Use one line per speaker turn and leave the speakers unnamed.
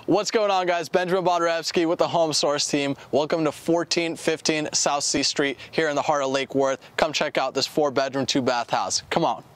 What's going on, guys? Benjamin Bondarevsky with the Home Source team. Welcome to 1415 South C Street here in the heart of Lake Worth. Come check out this 4-bedroom, 2-bath house. Come on.